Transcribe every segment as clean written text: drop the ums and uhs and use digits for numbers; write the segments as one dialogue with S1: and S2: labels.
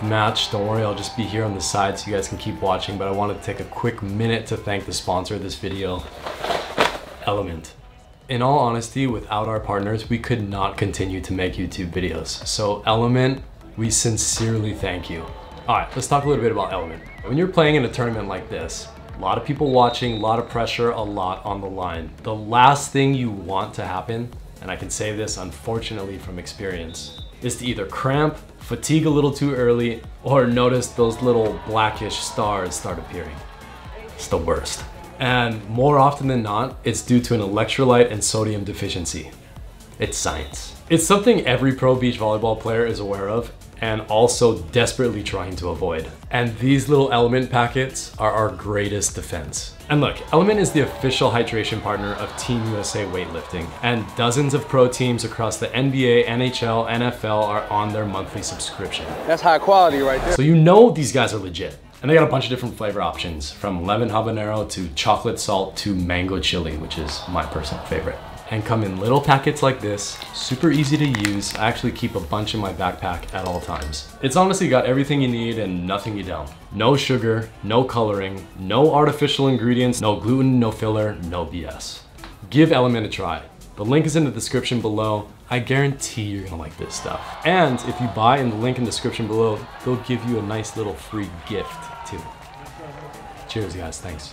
S1: match. Don't worry, I'll just be here on the side so you guys can keep watching, but I wanted to take a quick minute to thank the sponsor of this video, Element. In all honesty, without our partners, we could not continue to make YouTube videos. So Element, we sincerely thank you. All right, let's talk a little bit about Element. When you're playing in a tournament like this, a lot of people watching, a lot of pressure, a lot on the line. The last thing you want to happen, and I can say this unfortunately from experience, is to either cramp, fatigue a little too early, or notice those little blackish stars start appearing. It's the worst. And more often than not, it's due to an electrolyte and sodium deficiency. It's science. It's something every pro beach volleyball player is aware of and also desperately trying to avoid. And these little Element packets are our greatest defense. And look, Element is the official hydration partner of Team USA Weightlifting, and dozens of pro teams across the NBA, NHL, NFL are on their monthly subscription.
S2: That's high quality right there.
S1: So you know these guys are legit. And they got a bunch of different flavor options, from lemon habanero to chocolate salt to mango chili, which is my personal favorite. And come in little packets like this, super easy to use. I actually keep a bunch in my backpack at all times. It's honestly got everything you need and nothing you don't. No sugar, no coloring, no artificial ingredients, no gluten, no filler, no BS. Give Element a try. The link is in the description below. I guarantee you're gonna like this stuff. And if you buy in the link in the description below, they'll give you a nice little free gift too. Cheers guys, thanks.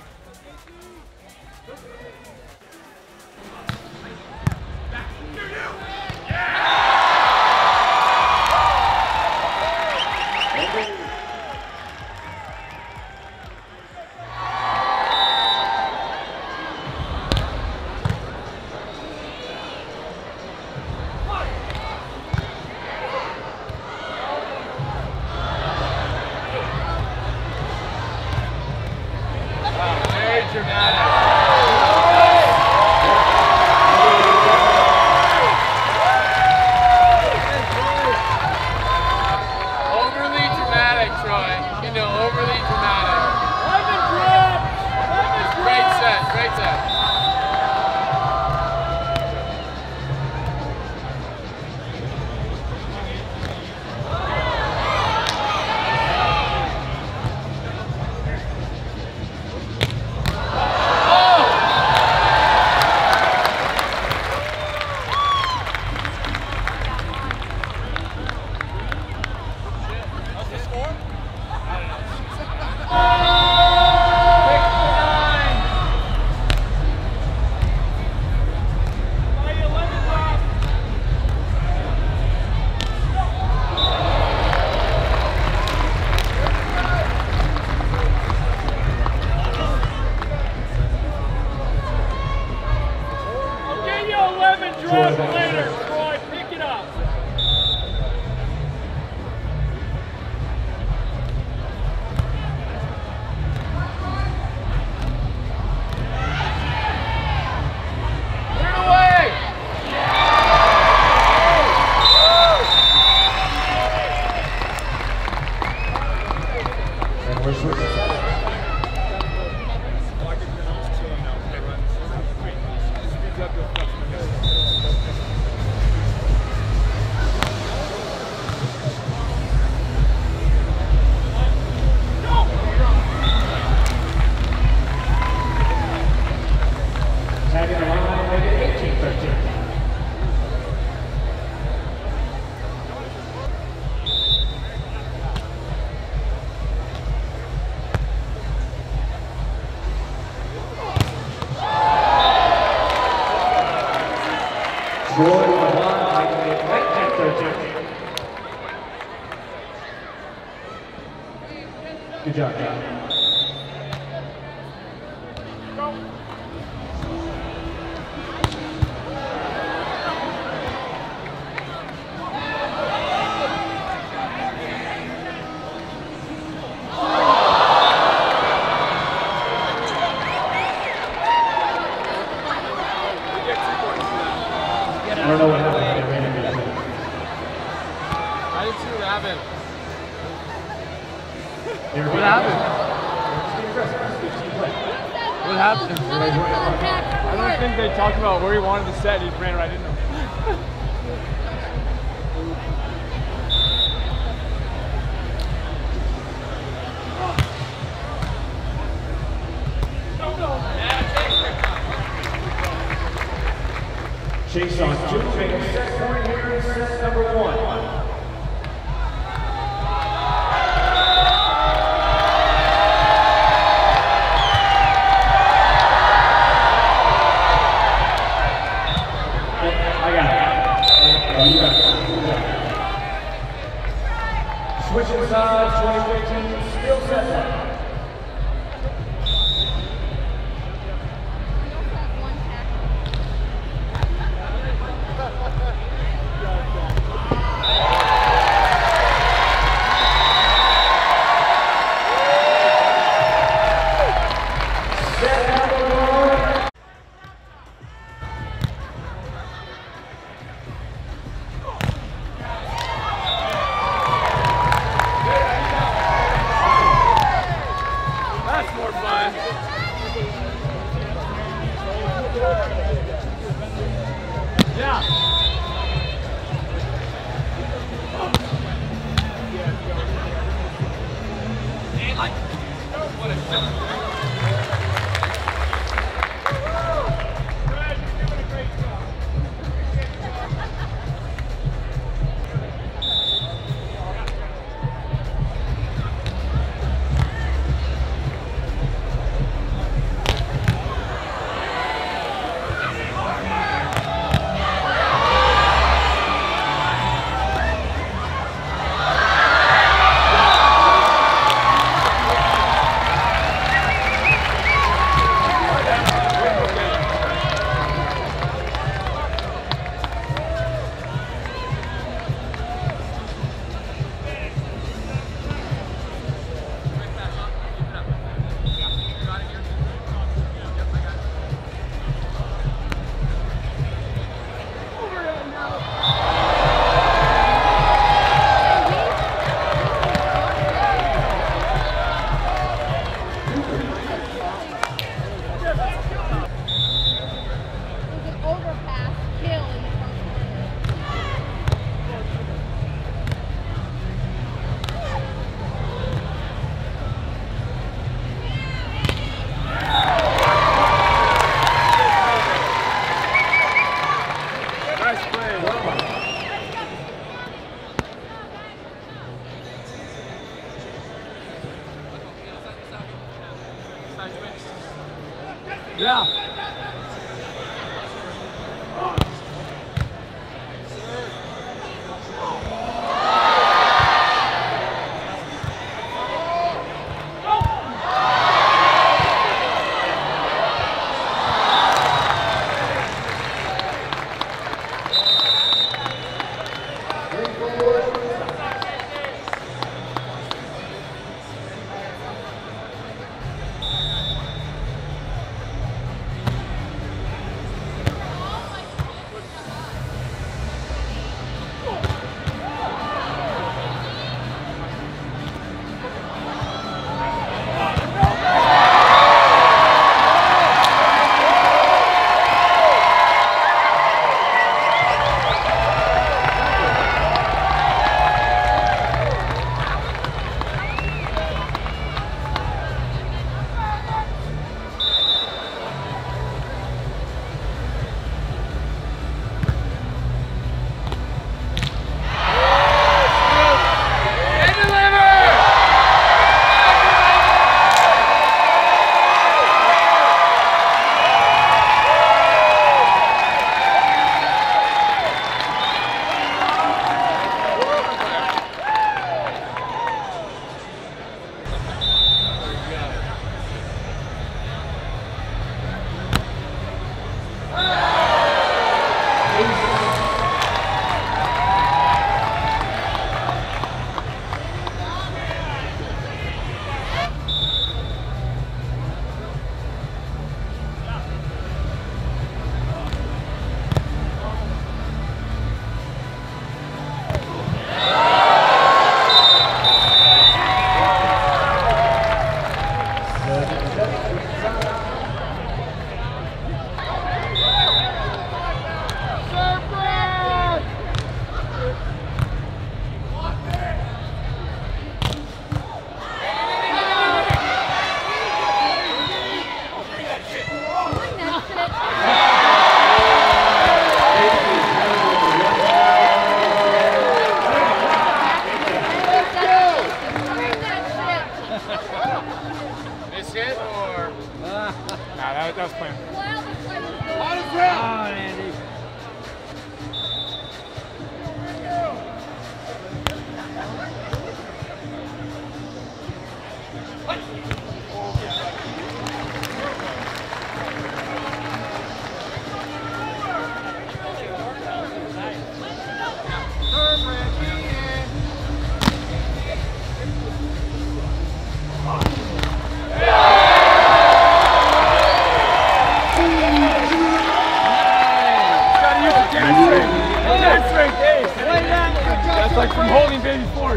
S3: Later, Troy, pick it up.
S4: Good job, John. I don't know what happened.
S2: I didn't see what happened.
S4: What
S2: happened? What happened? I don't think they talked about where he wanted to set. He ran right into him.
S4: Chase on 2, take a set point here in set number 1. Switching sides, 2015, still set one.
S2: Yeah. Dance straight. Dance straight. That's like from holding baby forward.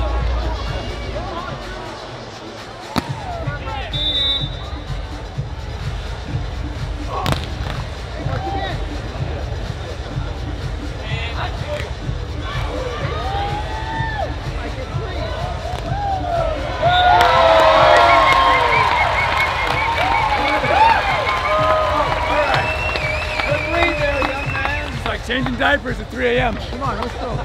S2: Changing diapers at 3 a.m. Come on, let's go.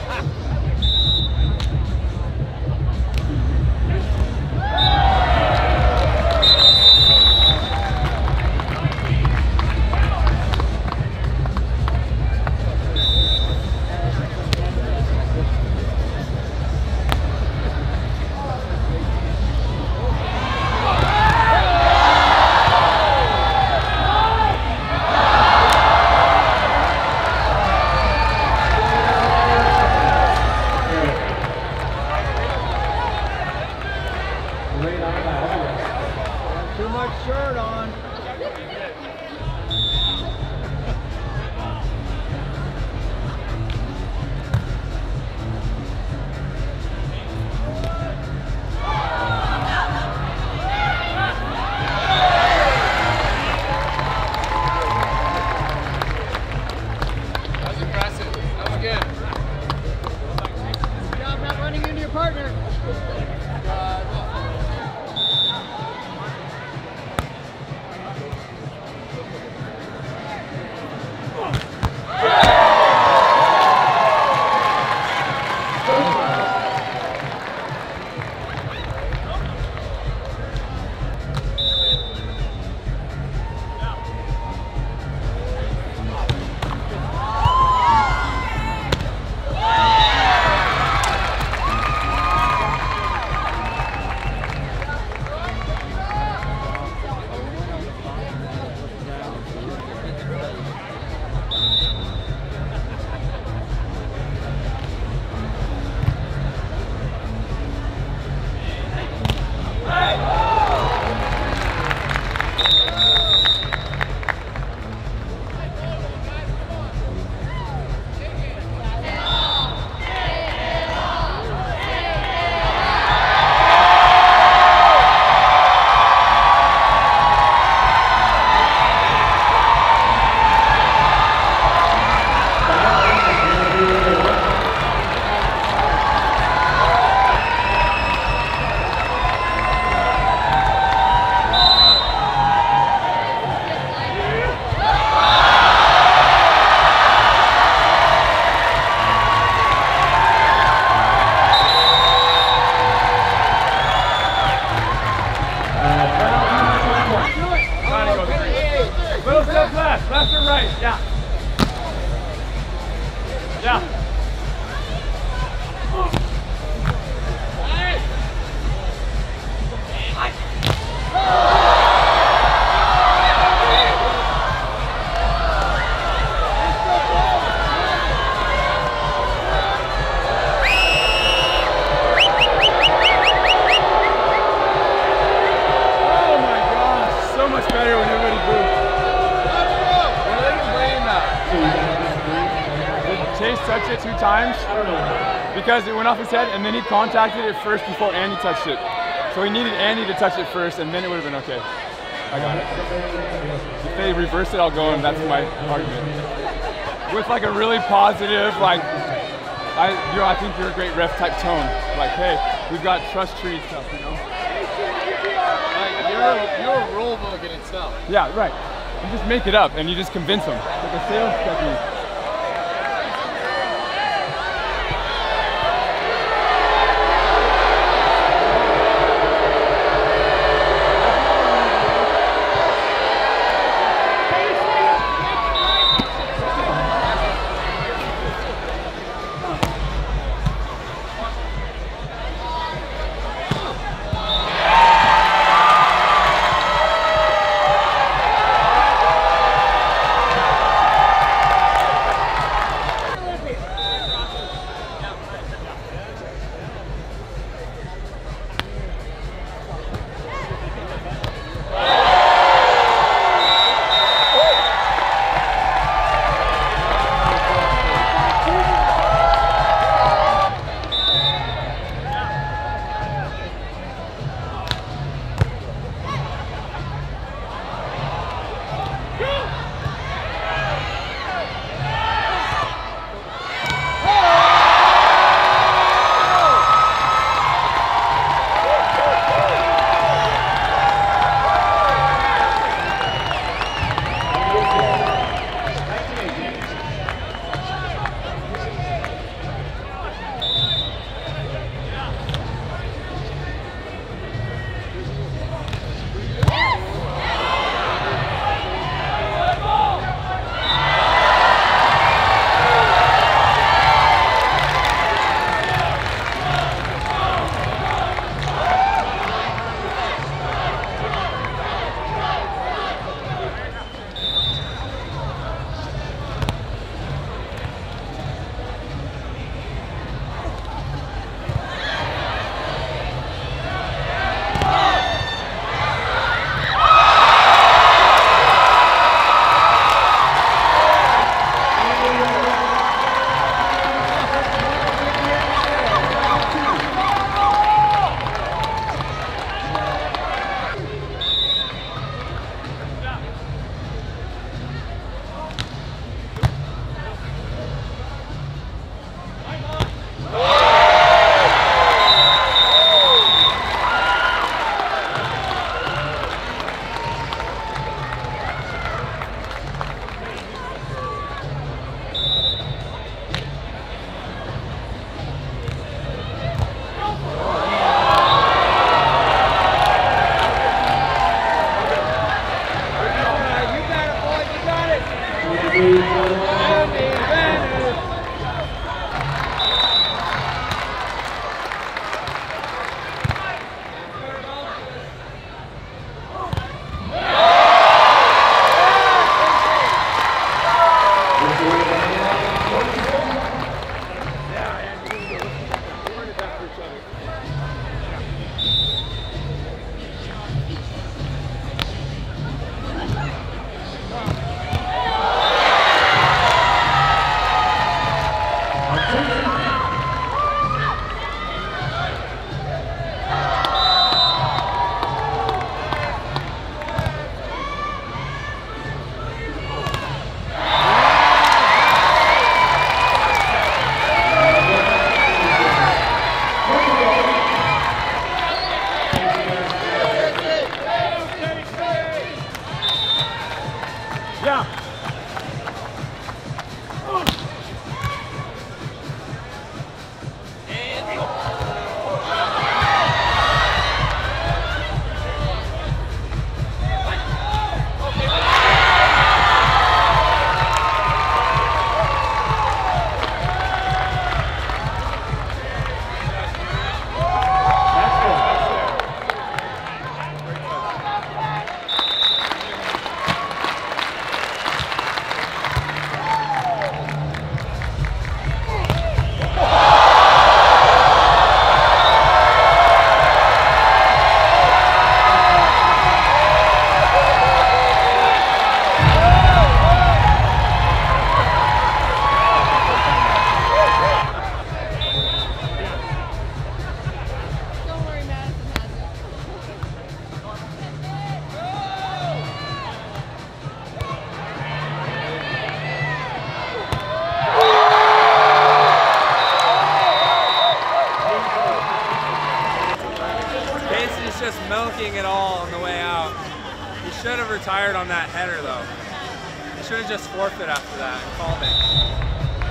S3: Too much shirt on.
S2: That's impressive. That was good.
S3: Good job not running into your partner.
S2: Left or right? Yeah. Yeah. Oh my gosh, so much better when everybody boots. Chase touched it 2 times because it went off his head and then he contacted it first before Andy touched it. So he needed Andy to touch it first and then it would have been okay. I got it. If they reverse it, I'll go and that's my argument. With like a really positive, like, I think you're a great ref type tone. Like, hey, we've got trust tree stuff, you know?
S5: Like, you're a rule book in itself.
S2: Yeah, right. You just make it up and you just convince them. It's like a sales technique. should have retired on that header though. He should have just forfeit after that and called it.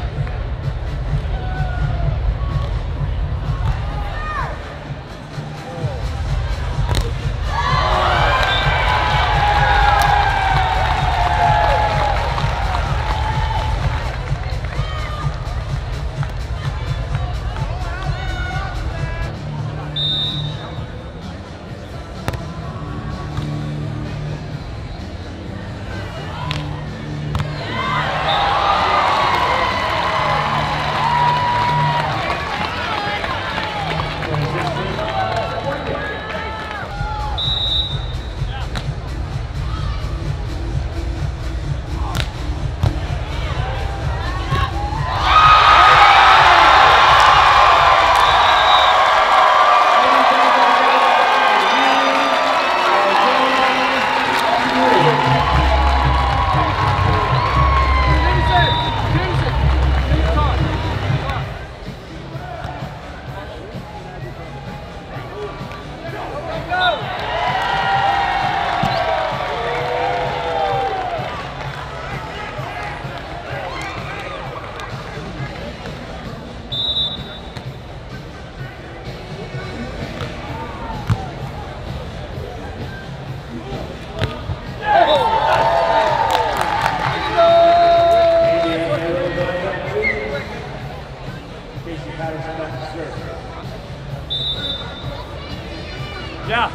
S2: Yeah.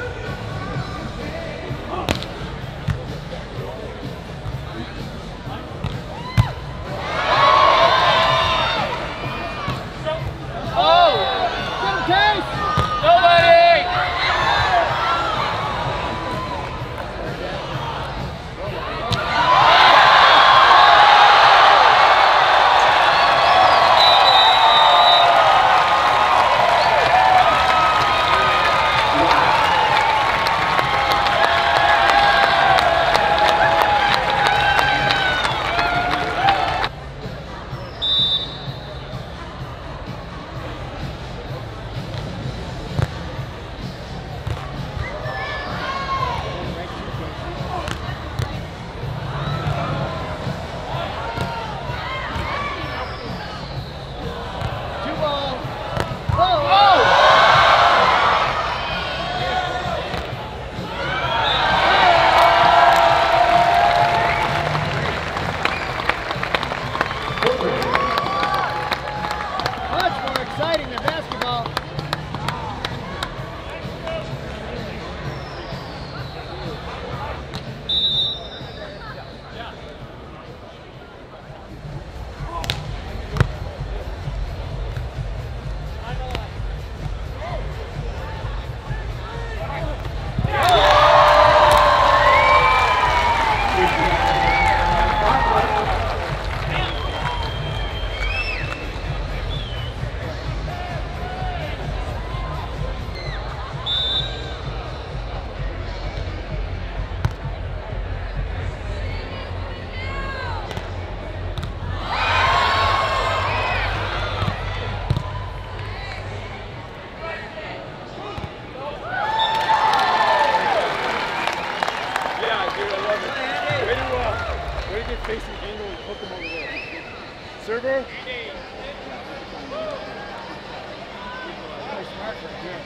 S2: Facing angle and hook him over there. Server? Smart right here.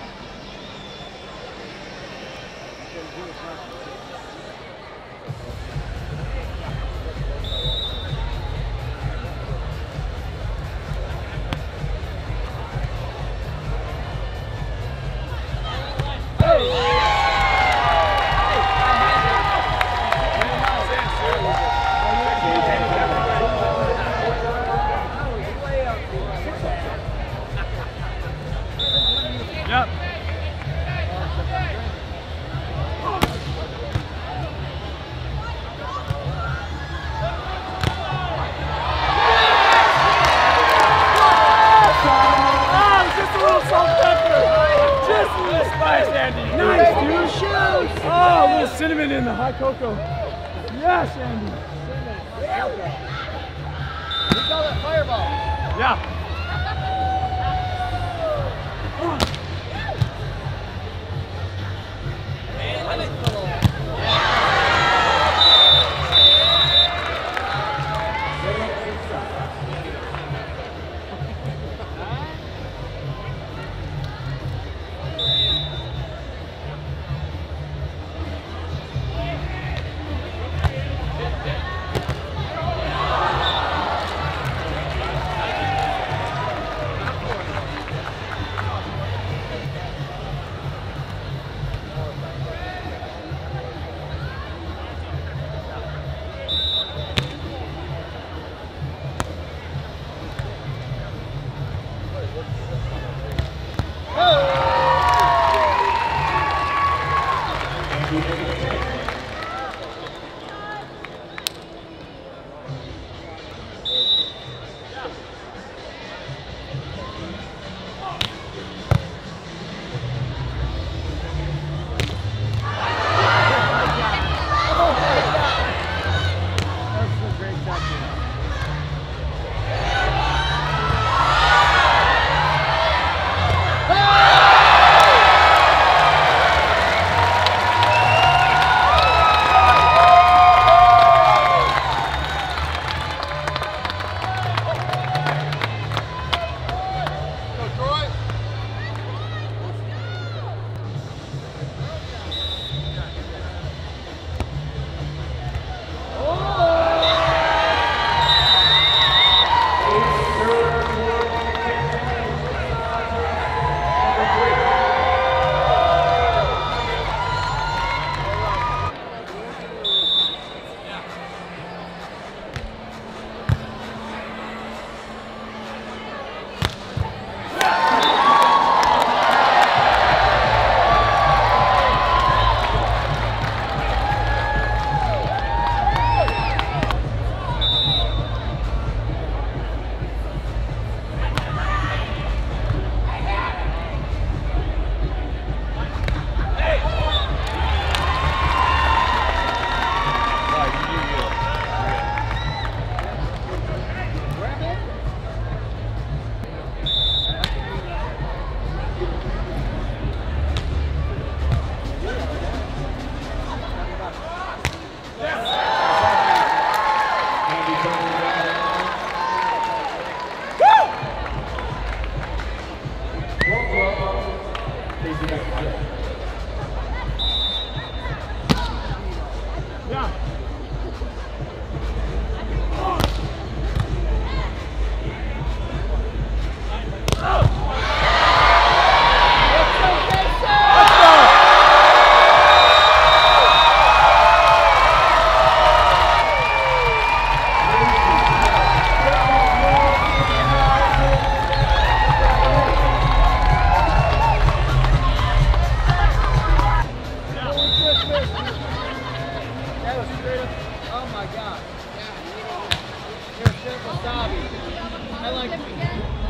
S2: Yep. Just a little salt pepper. Just a little spice, Andy. Nice, dude. Shoes. Oh, a little cinnamon in the hot cocoa. Yes, Andy.
S3: We call it fireball.
S2: Yeah.
S3: Wasabi. I like